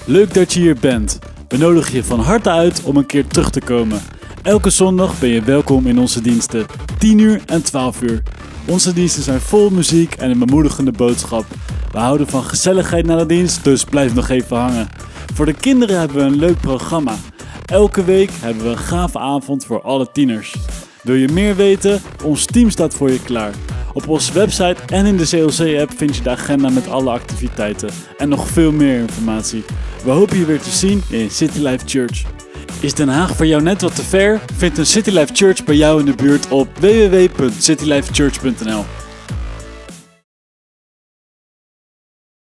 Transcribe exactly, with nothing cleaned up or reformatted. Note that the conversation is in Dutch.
Leuk dat je hier bent. We nodigen je van harte uit om een keer terug te komen. Elke zondag ben je welkom in onze diensten, tien uur en twaalf uur. Onze diensten zijn vol muziek en een bemoedigende boodschap. We houden van gezelligheid na de dienst, dus blijf nog even hangen. Voor de kinderen hebben we een leuk programma. Elke week hebben we een gave avond voor alle tieners. Wil je meer weten? Ons team staat voor je klaar. Op onze website en in de C L C-app vind je de agenda met alle activiteiten. En nog veel meer informatie. We hopen je weer te zien in City Life Church. Is Den Haag voor jou net wat te ver? Vind een City Life Church bij jou in de buurt op w w w punt city life church punt n l.